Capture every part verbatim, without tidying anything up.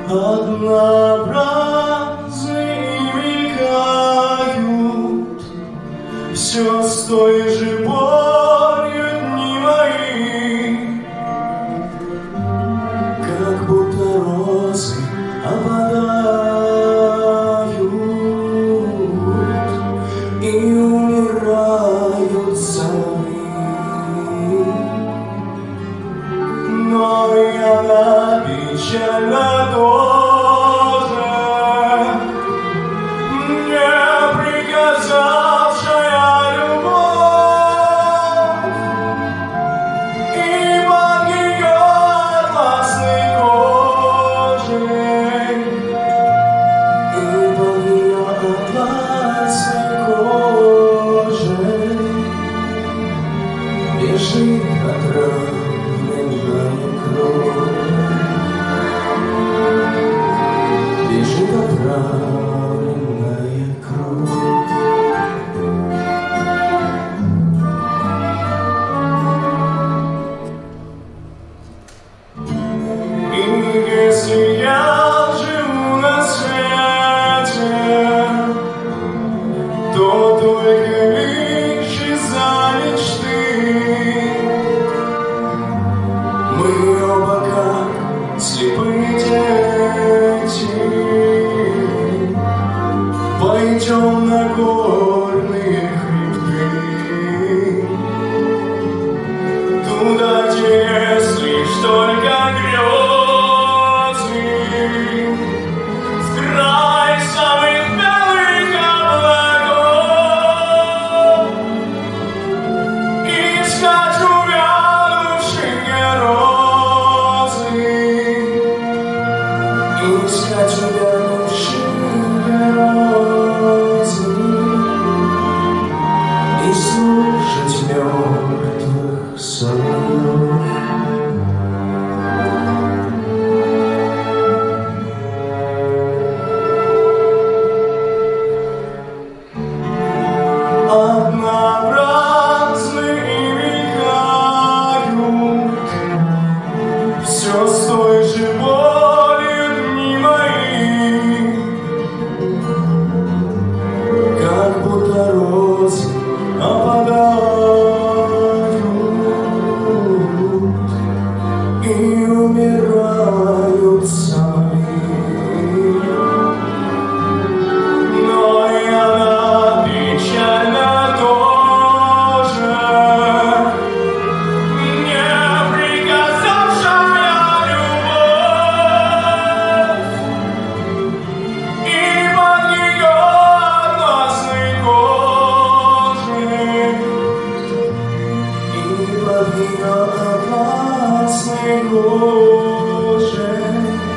однообразны и мелькают, все с той же болью дни мои, как будто розы опадают и умирают сами. Но и она печально тоже, мне приказавшая любовь, и под ее атласной кожей, и под ее атласной кожей бежит отравленная кровь. Бежит отравленная кровь. И если я живу на свете, то только лишь из-за мечты. Мы оба как слепые дети пойдем на горные хребты, туда, где есть лишь только грезы, в край самых белых облаков, искать увянувшие розы, искать увянувшие розы и слушать мертвых соловьев. Однообразны и мелькают, все с той же болью дни мои, как будто розы опадают и умирают сами. Но и она печально тоже, мне приказавшая любовь, и под ее атласной кожей, и под ее атласной кожей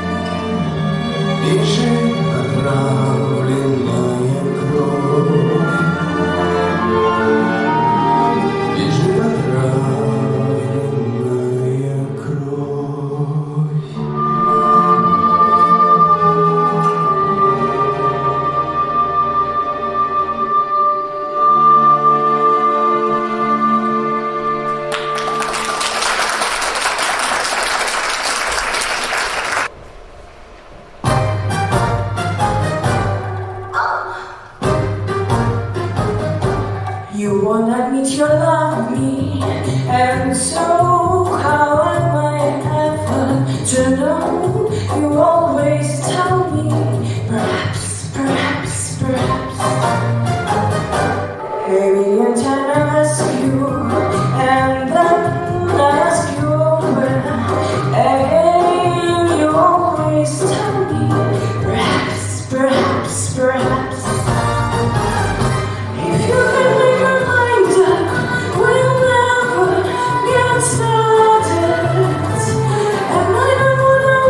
бежит отравленная кровь. Бежит отравленная кровь. You won't admit you love me, and so how am I ever to know? You always tell me, perhaps, perhaps, perhaps. Maybe in time I ask you, and then I ask you over again. You always tell me, perhaps, perhaps, perhaps. If you can make your mind up, we'll never get started. And I don't wanna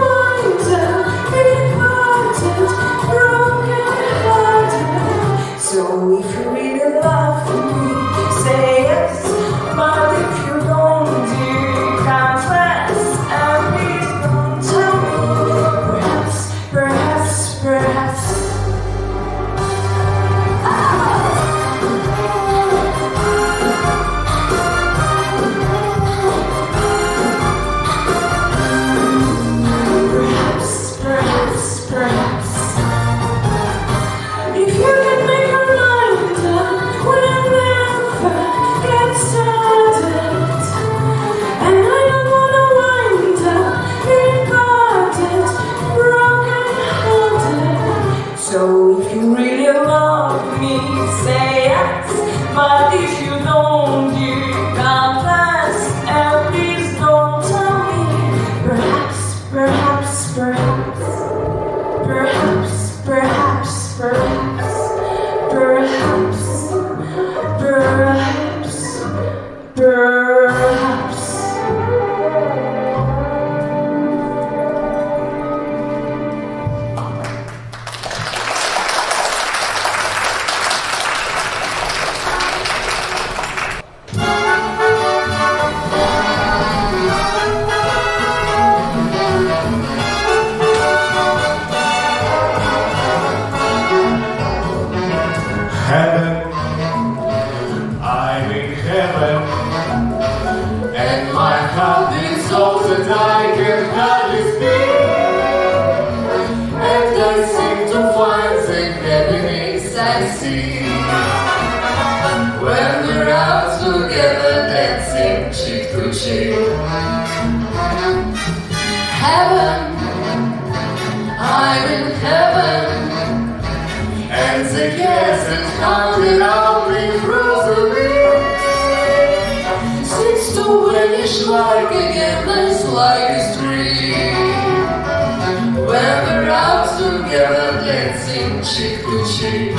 see. When we're out together dancing cheek to cheek. Heaven, I'm in heaven, and the gas is counted out me rosary. Seems to vanish like a gambler's like a stream. When we're out together dancing cheek to cheek.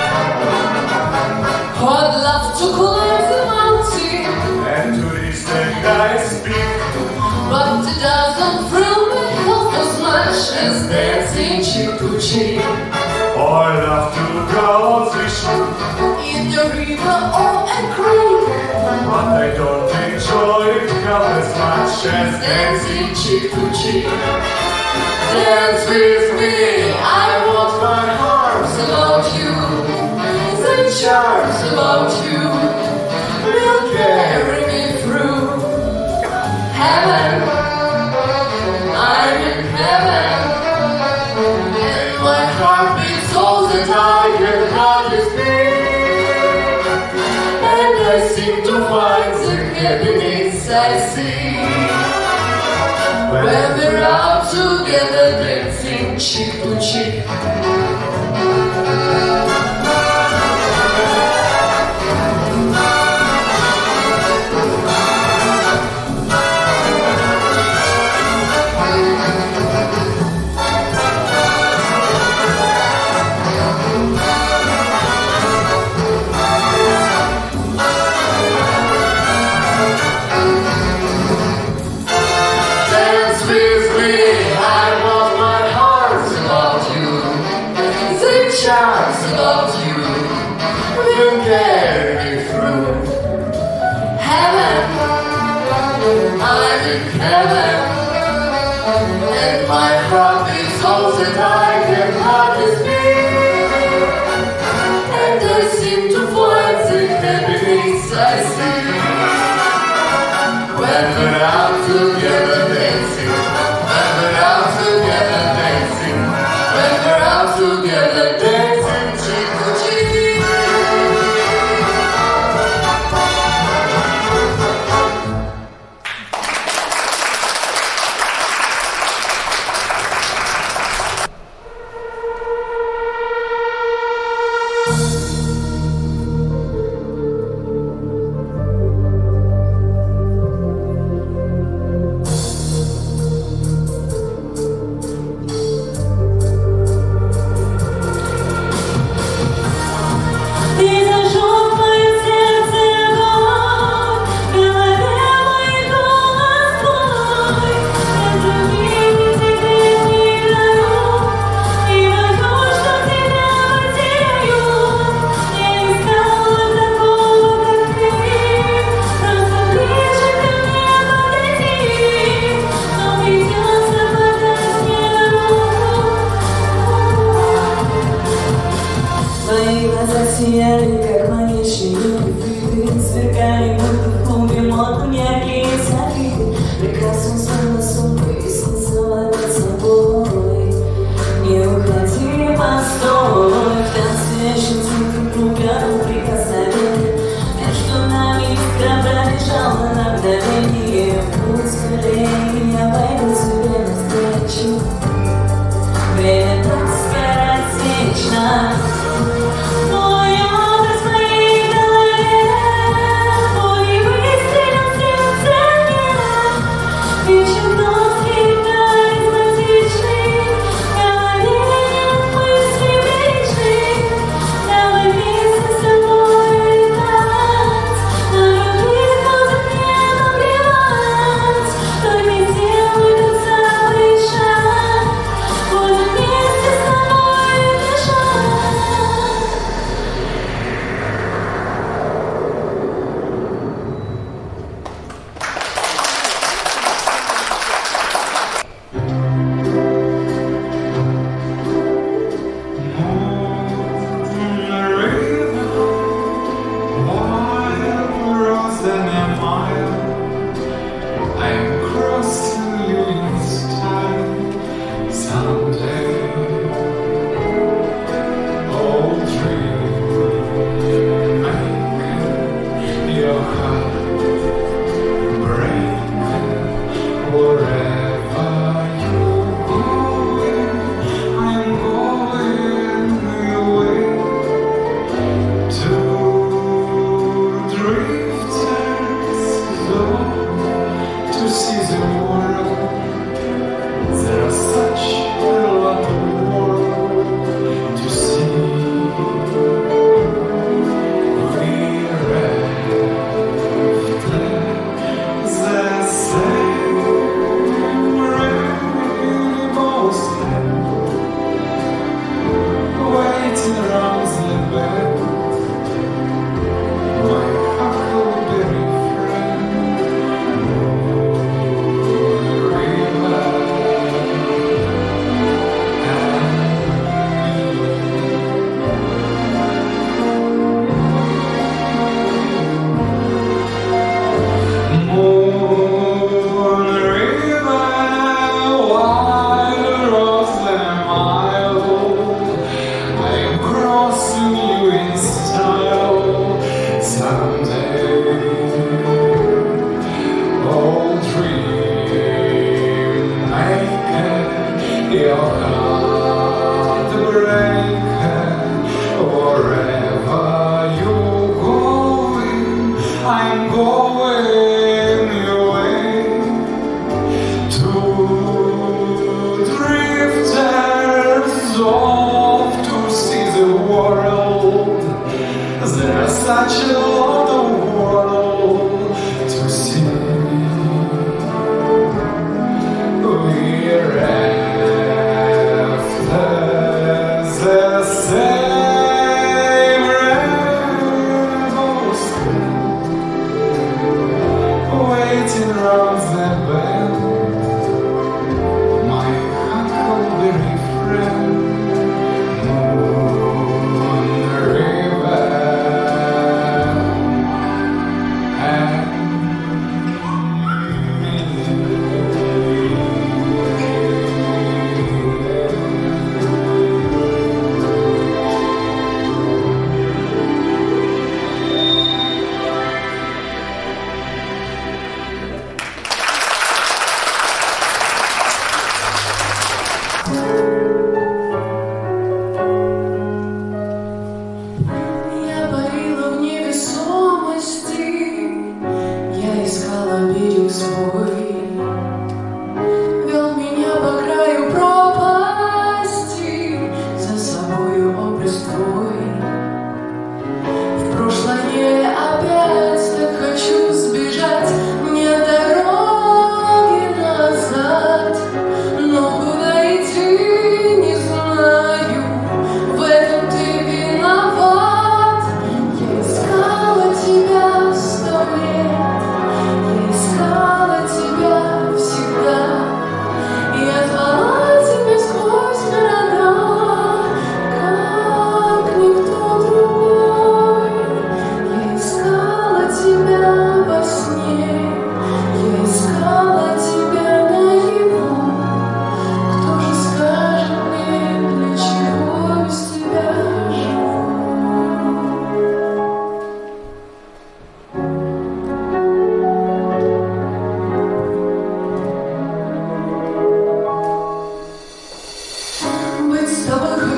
Oh, I'd love to climb the mountain and to this day I speak, but it doesn't thrill me half as much as dancing cheek to cheek. Oh, I love to go fishing In the river or a creek, but I don't enjoy it half as much as dancing cheek to cheek. Dance with me, I want my arms about you. The charms about you will carry me through. Heaven, I'm in heaven, and my heart beats all that I can hardly speak. And I seem to find the happiness I see when we're out together dancing cheek to cheek. Charms about you will carry me through. Heaven, I'm in heaven, and my heart beats all that I can hardly speak. And I seem to find the happiness I see when we're out together dancing. When we're out together dancing. When we're out together dancing. Как манящие цветы, сверкали будто в клубе модным яркие софиты. Прекрасно словно сумка и смысл под собой. Не уходи, постой, в танце ощутим друг другу прикосновение. Между нами искра пробежала на мгновение. Путь скорее, я пойду себе навстречу. Время так скоротечно. Oh,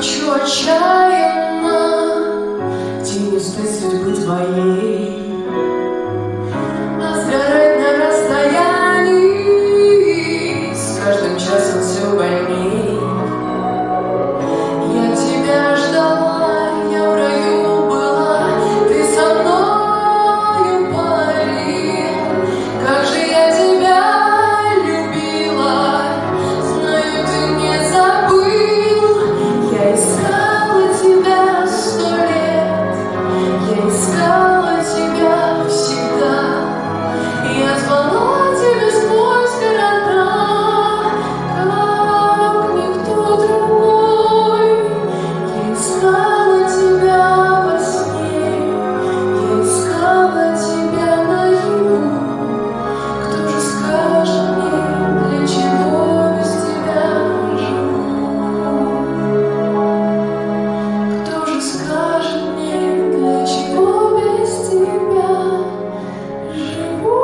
хочу отчаянно тенью стать судьбы твоей, а сгорать на расстоянии с каждым часом все больней. Я тебя ждала, я в раю была, ты со мною пари. Как же я тебя любила, знаю, ты не забыл. Я искала тебя сто лет, я искала тебя всегда. Я звала тебя сквозь города, как никто другой. Я искала тебя во сне, я искала тебя наяву. Кто же скажет мне, для чего без тебя живу? Кто же скажет мне, для чего без тебя живу?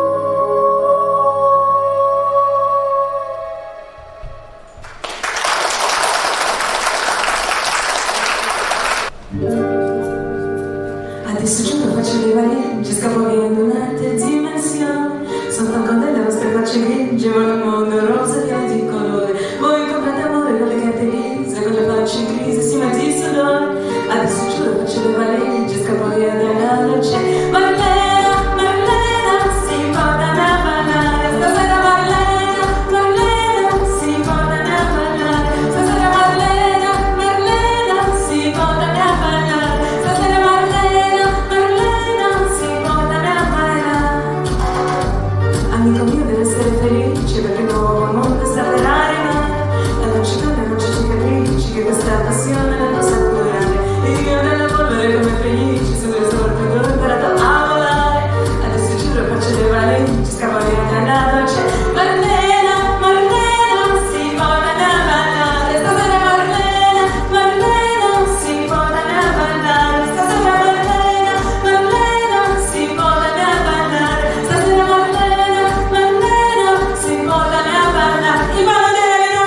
Adesso giuro faccio le valigie, scappo via in un'altra dimensione. Sono tan contenta, le vostre facce grigie, voglio un mondo rosa pieno di colore. Voi comprate amore con le carte lise, con le facce in crisi, si mette il sudore. Adesso giuro faccio le valigie, scappo via dalla luce. Marlena, Marlena, si portano a ballare. Stasera Marlena, Marlena, si portano a ballare. Stasera Marlena, Marlena, si portano a ballare. Stasera Marlena, Marlena, si portano a ballare. Amico mio deve essere felice perché il nuovo mondo sta per arrivare. E non ci donne, non ci cicatrici che questa passione non sa curare. E io nella polvere come felice su due sorti ho imparato a volare. Adesso giuro faccio le valigie, scappo via dalla dolce. Marlena, Marlena, si portano a ballare. Stasera Marlena, Marlena, si portano a ballare. Stasera Marlena, Marlena, si portano a ballare. Stasera Marlena, Marlena, si portano a ballare. Il ballo delle verità,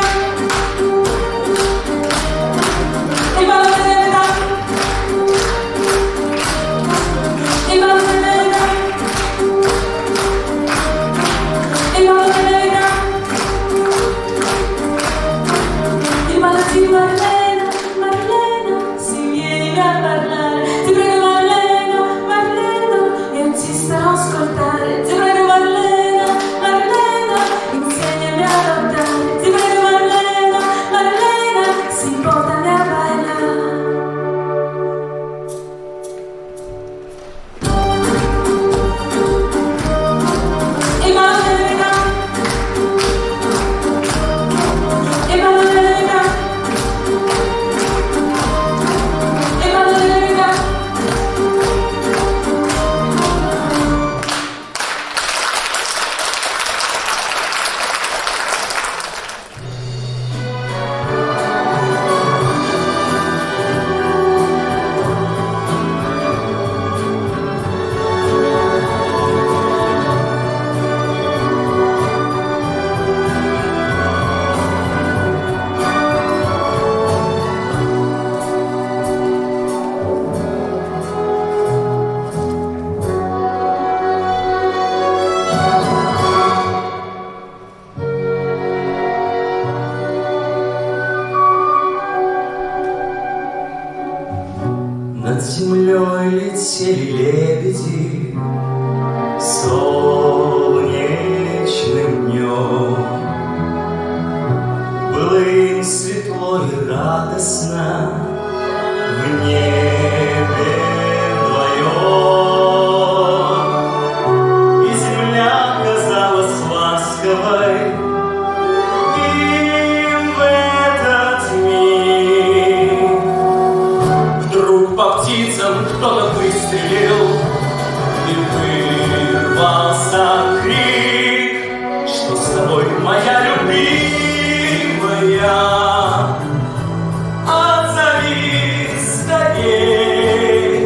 il ballo delle verità, il ballo delle verità, il ballo delle verità, il ballo di Marlena, Marlena, si vieni a parlare. Ti prego Marlena, Marlena, io ti starò a ascoltare. Ti prego Marlena, Marlena, insegnami a lottare. Ti prego Marlena, Marlena, si portano a ballare. Il ballo delle verità, il ballo delle verità, il ballo delle verità. Над землей летели лебеди солнечным днем. Было им светло и радостно в небе вдвоем. И земля казалась ласковой им в этот миг. Вдруг по птицам кто-то выстрелил, и вырвался крик: что с тобой, моя любимая? Отзовись скорей!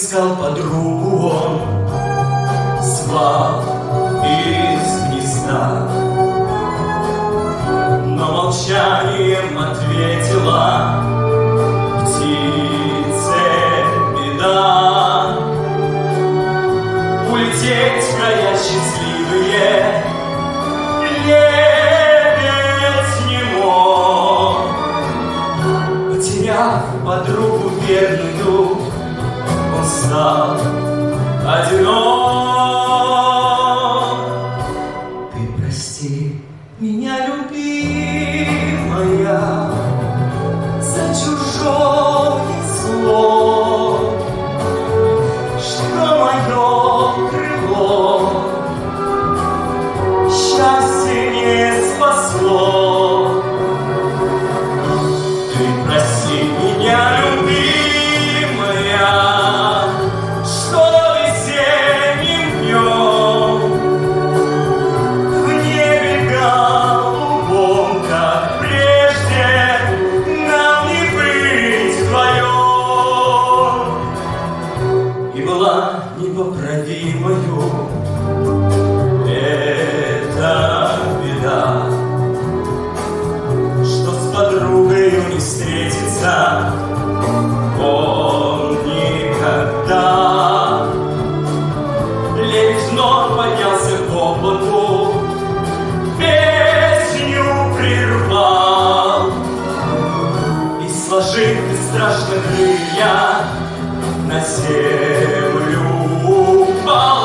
Искал подругу он, звал из гнезда, но молчанием ответила птице беда. Улететь в края счастливые лебедь не мог, потеряв подругу верную, он стал одинок. Ты прости меня, любимая, за чужое зло, что мое крыло счастье не спасло. Ты прости меня, любимая, что весенним днем в небе голубом, как прежде, нам не быть вдвоем. И была непоправимою эта беда, что с подругою не встретиться он никогда. Лебедь вновь поднялся к облаку, песню прервал и, сложив бесстрашно крылья, на землю упал.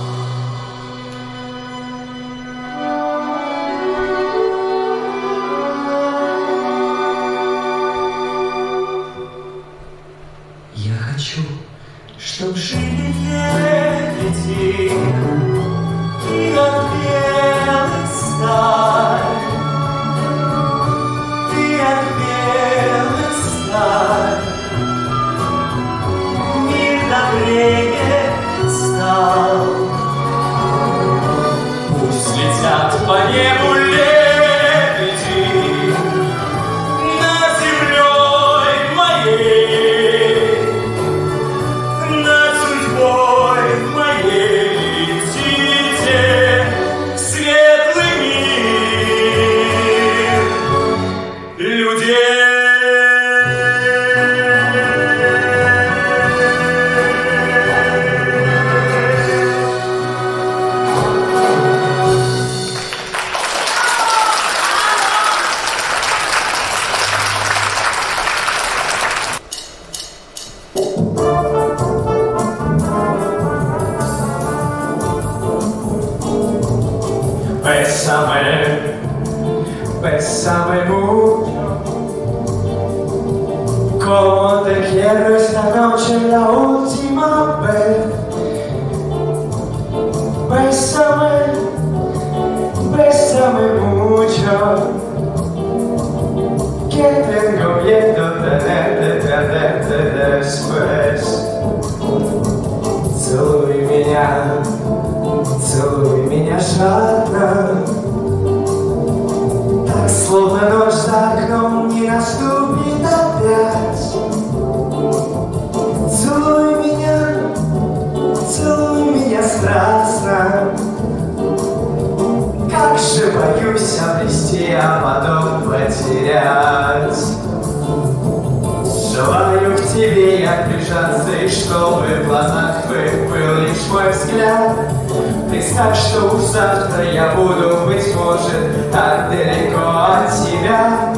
Я хочу, чтоб жили лебеди и от белых сталь, и от белых сталь мир добрее стал. Пусть летят по небу лебеди над землей моей, над судьбой моей. Летите в светлый мир людей. Bésame, bésame mucho, como te quiero esta noche la última vez. Bésame, bésame mucho, que tengo miedo tenerte, tenerte después. Целуй меня, целуй меня жадно, так словно ночь за окном не наступит опять. Целуй меня, целуй меня страстно, как же боюсь обрести, а потом потерять. Желаю к тебе я прижаться, и чтобы в глазах твоих был лишь мой взгляд. Представь, что уж завтра я буду, быть может, так далеко от тебя.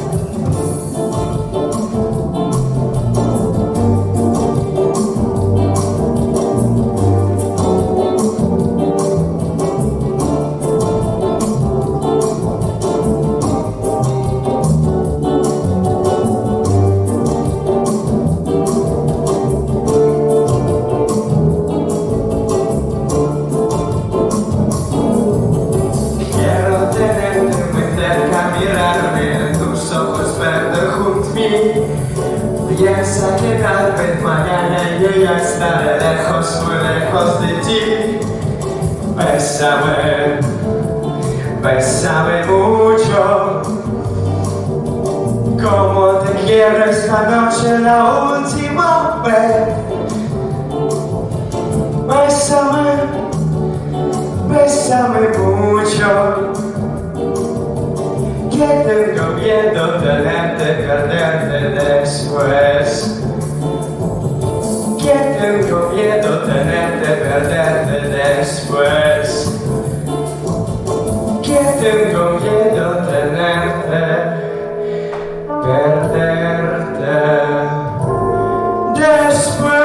Piensa que tal vez mañana yo ya estaré lejos, muy lejos de ti. Bésame, bésame mucho, como te quiero esta noche la última vez. Bésame, bésame mucho, que tengo miedo tenerte, perderte después. Que tengo miedo tenerte, perderte después. Que tengo miedo tenerte, perderte después.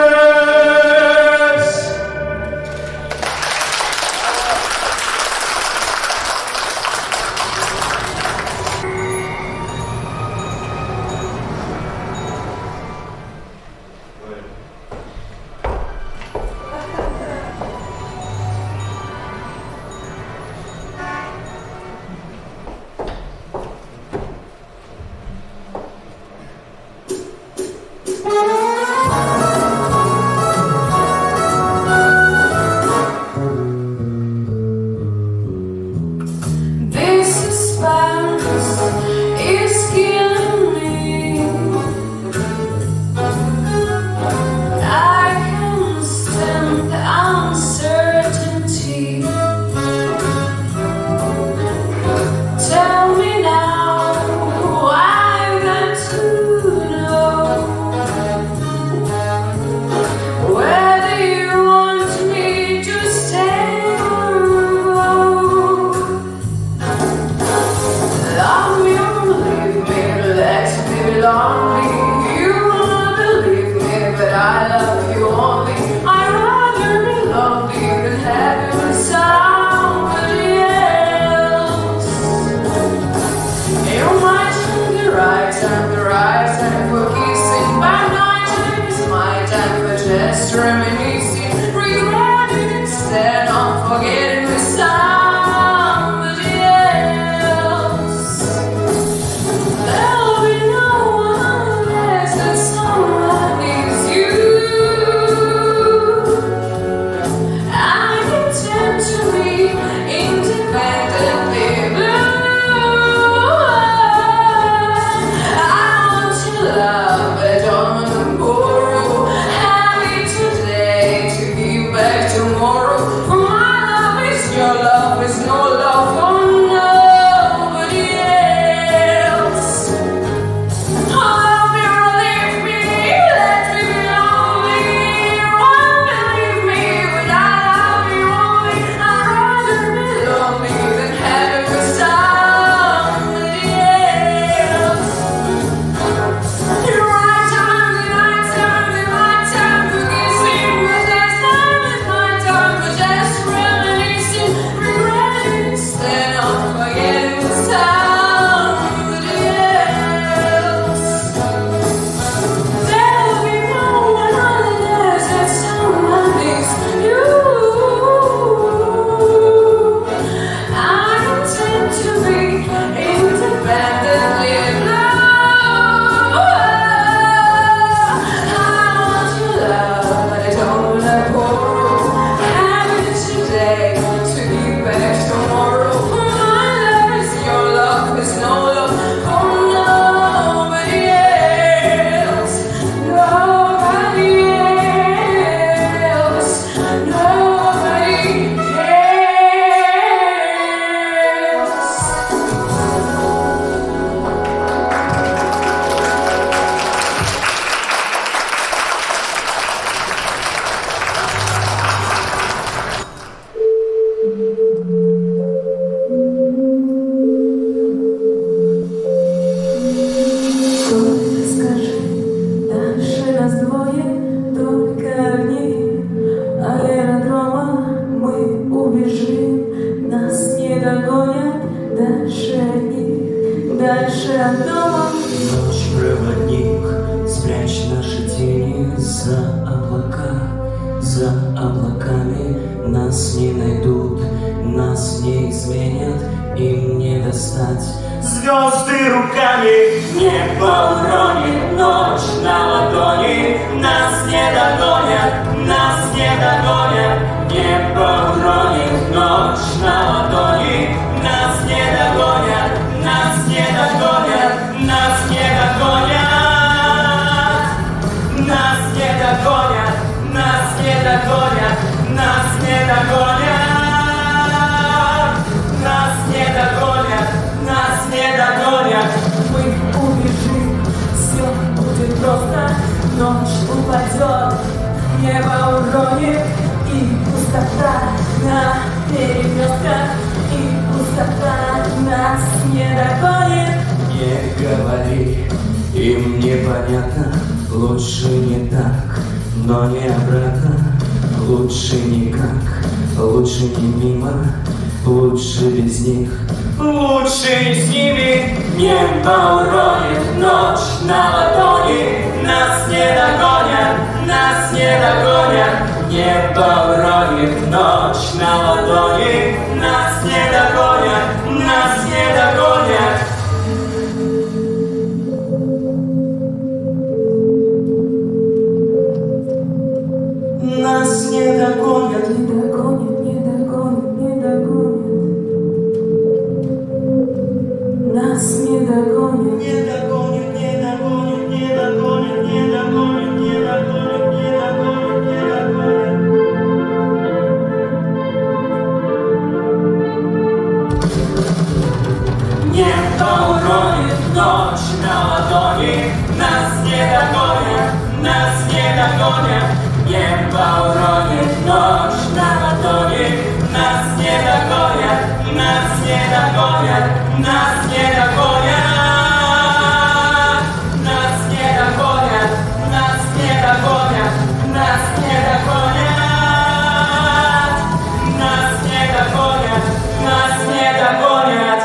Ночь-проводник, спрячь наши тени за облака, за облаками. Нас не найдут, нас не изменят, им не достать. Звезды руками, небо уронит, ночь на ладони. Нас не догонят, нас не догонят. Небо уронит, ночь на ладони. Нас не догонят, нас не догонят, нас не догонят. Нас не догонят, нас не догонят. ночь упадет, небо уронит, и пустота на перекрестках, и пустота нас не догонит. Не говори, им непонятно, лучше не так, но не обратно, лучше никак, лучше не мимо, лучше без них, лучше не с ними. Небо уронит, ночь на ладони, нас не догонят, нас не догонят. Небо уронит, ночь на ладони, нас не догонят, нас не догонят. Нас не догонят, Не догонит, не догонит, не догонит. Нас не догонит. не догонят, не догонят, не догонят, не догонят, не догонят, не догонят, не догонят. Небо уронит, ночь на ладони, нас не догонят, нас не догонят. Небо уронит, ночь на ладони, нас не догонят, нас не догонят, нас не догонят. Нас не догонят, нас не догонят, нас не догонят. Нас не догонят, нас не догонят.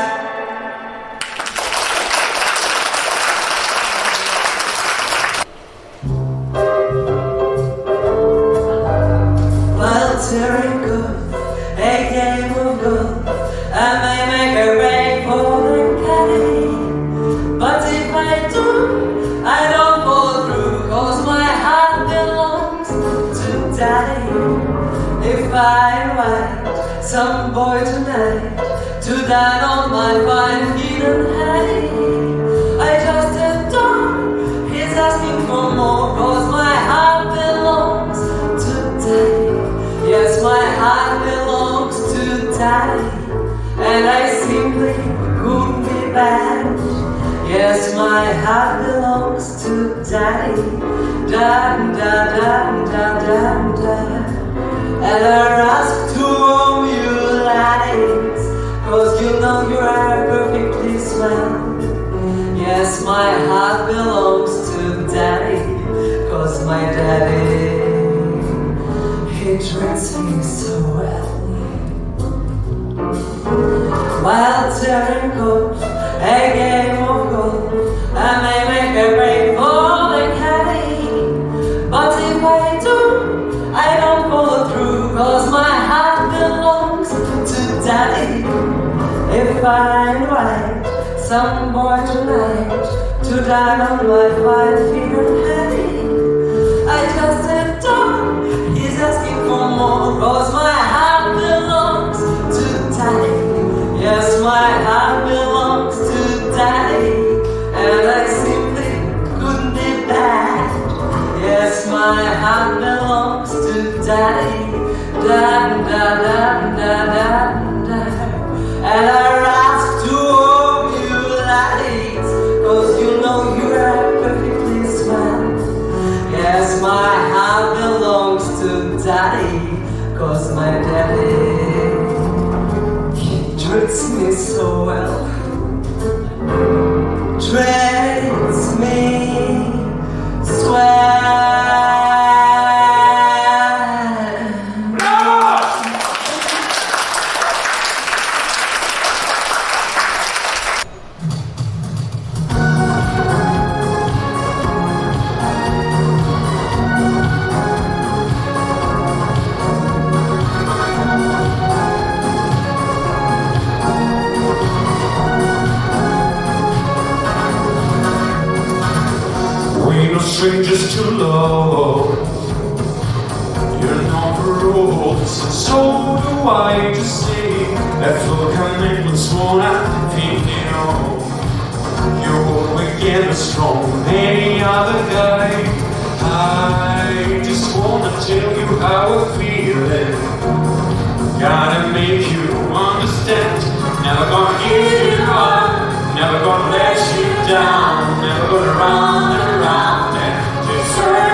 Tearing good, a game of good. I may make a break for the caddy, but if I do, I don't fall through, cause my heart belongs to daddy. If I invite some boy tonight to dine on my fine feet and hattie, I just adore, he's asking for more, cause my heart belongs to daddy. Yes, my heart belongs to daddy, and I simply couldn't be bad. Yes, my heart belongs to daddy, da da da da da da. And I ask to warm you laddies, cause you know you are perfectly swell. Yes, my heart belongs to daddy, cause my daddy, he treats me so well. While tearing gold, a game of gold, I may make a break for the caddy, but if I do, I don't follow through, cause my heart belongs to daddy. If I invite some boy tonight to dine on my fine feet and hattie, I just adore, he's asking for more, cause my heart belongs to daddy. Yes, my heart belongs to daddy, and I simply couldn't be bad. Yes, my heart belongs to daddy, da da da da da da. And I ask to all you laddies, cause you know you are perfectly swell. Yes, my heart belongs to daddy, cause my daddy, he treats me so well. Treats me swell. Strangers to love, you're not the rules, so do I just say that full commitment's what I'm thinking of. You're again as strong as any other guy. I just wanna tell you how I'm feeling, gotta make you understand. Never gonna give you up, never gonna let you down, never gonna run around and desert.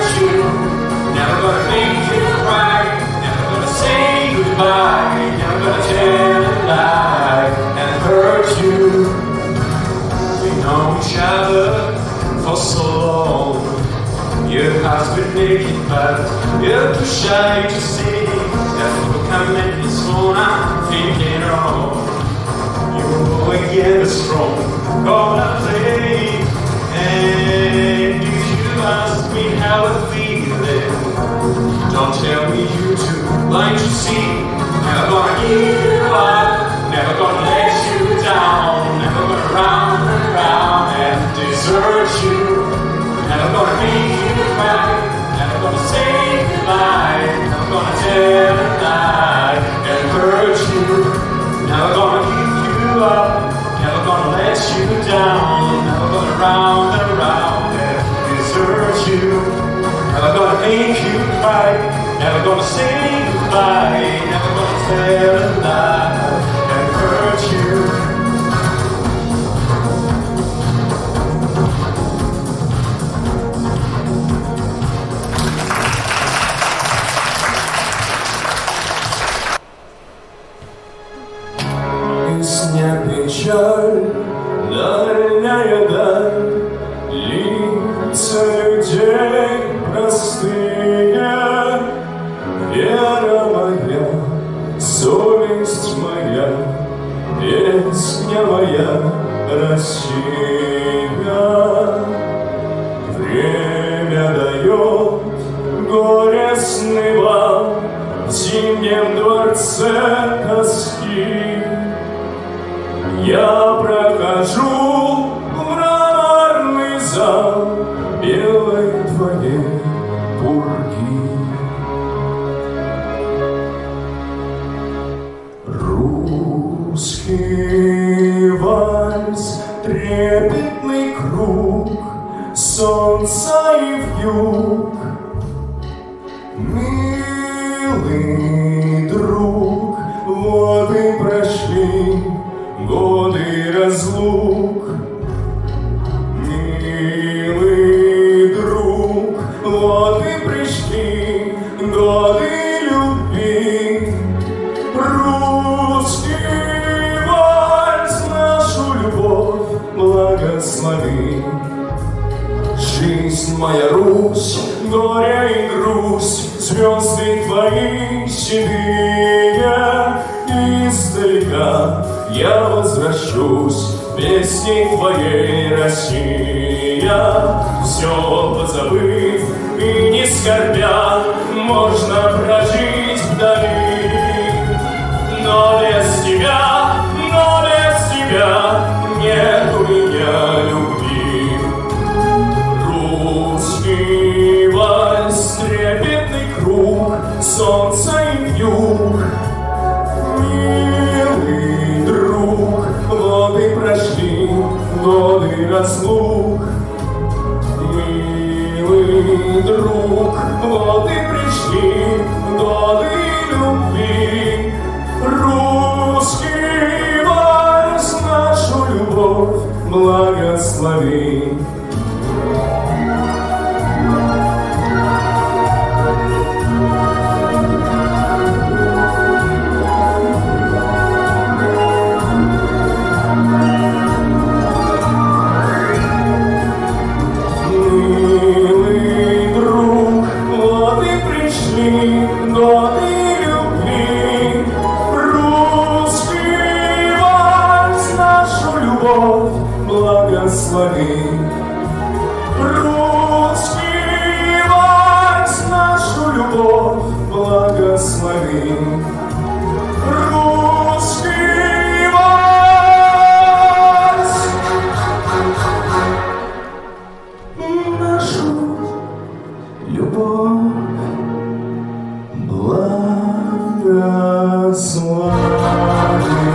make it bad. You're too shy to see that look I make this one I'm thinking of. You know again the strong gonna play. And if you ask me how I feel it, don't tell me you too blind to see. Never gonna give up, never gonna let you down, never gonna round and round and desert you. Never gonna make you cry, never gonna say goodbye, never gonna tell a lie and hurt you. Never gonna give you up, never gonna let you down, never gonna round and round and desert you. Never gonna make you cry, never gonna say goodbye, never gonna tell a lie and hurt you. Песня печаль, дальняя даль, лица людей простые, вера моя, совесть моя, песня моя, Россия. Время дает горестный бал в зимнем дворце тоски. Я прохожу в мраморный зал белой твоей пурги. Русский вальс, трепетный круг, солнца и вьюг. Милый друг, воды прошли, годы разлук. Милый друг, вот и пришли годы любви. Русский вальс, нашу любовь благослови. Жизнь моя, Русь, горе и грусть, звезды твои седые. Издалека я возвращусь песней твоей, Россия. Все позабыв и не скорбя, можно прожить вдали. Но без тебя, но без тебя нет у меня любви. Русский вальс, трепетный круг, солнце и вьюг. Милый друг, годы прошли, годы разлук. Милый друг, годы пришли, годы любви. Русский вальс, нашу любовь благослови. Благослови. Русский вальс, нашу любовь благослови. Русский вальс, нашу любовь благослови.